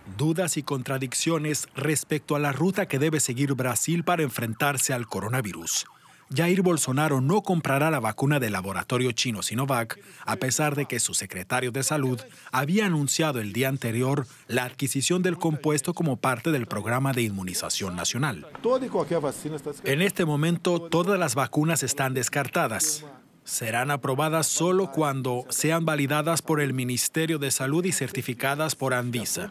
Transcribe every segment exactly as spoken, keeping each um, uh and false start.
Dudas y contradicciones respecto a la ruta que debe seguir Brasil para enfrentarse al coronavirus. Jair Bolsonaro no comprará la vacuna del laboratorio chino Sinovac, a pesar de que su secretario de Salud había anunciado el día anterior la adquisición del compuesto como parte del programa de inmunización nacional. En este momento, todas las vacunas están descartadas. Serán aprobadas solo cuando sean validadas por el Ministerio de Salud y certificadas por Anvisa.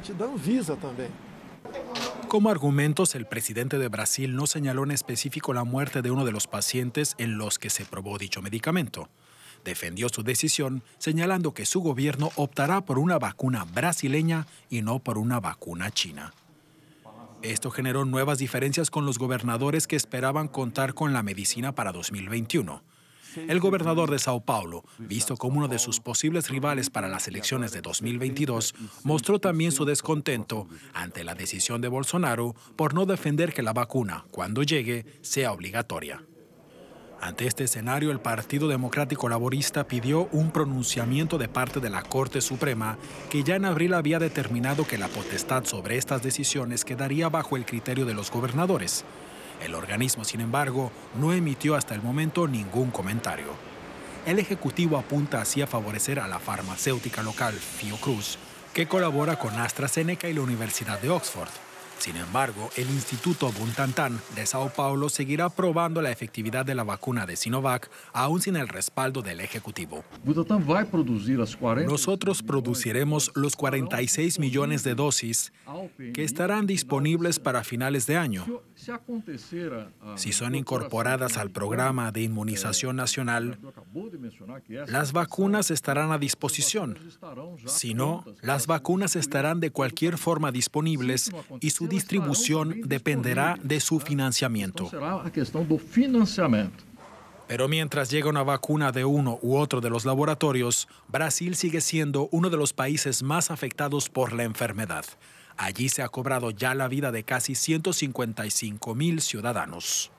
Como argumentos, el presidente de Brasil no señaló en específico la muerte de uno de los pacientes en los que se probó dicho medicamento. Defendió su decisión, señalando que su gobierno optará por una vacuna brasileña y no por una vacuna china. Esto generó nuevas diferencias con los gobernadores que esperaban contar con la medicina para dos mil veintiuno. El gobernador de Sao Paulo, visto como uno de sus posibles rivales para las elecciones de dos mil veintidós, mostró también su descontento ante la decisión de Bolsonaro por no defender que la vacuna, cuando llegue, sea obligatoria. Ante este escenario, el Partido Democrático Laborista pidió un pronunciamiento de parte de la Corte Suprema, que ya en abril había determinado que la potestad sobre estas decisiones quedaría bajo el criterio de los gobernadores. El organismo, sin embargo, no emitió hasta el momento ningún comentario. El Ejecutivo apunta así a favorecer a la farmacéutica local Fiocruz, que colabora con AstraZeneca y la Universidad de Oxford. Sin embargo, el Instituto Butantan de Sao Paulo seguirá probando la efectividad de la vacuna de Sinovac, aún sin el respaldo del Ejecutivo. Nosotros produciremos los cuarenta y seis millones de dosis que estarán disponibles para finales de año. Si son incorporadas al programa de inmunización nacional, las vacunas estarán a disposición. Si no, las vacunas estarán de cualquier forma disponibles y su distribución dependerá de su financiamiento. Pero mientras llega una vacuna de uno u otro de los laboratorios, Brasil sigue siendo uno de los países más afectados por la enfermedad. Allí se ha cobrado ya la vida de casi ciento cincuenta y cinco mil ciudadanos.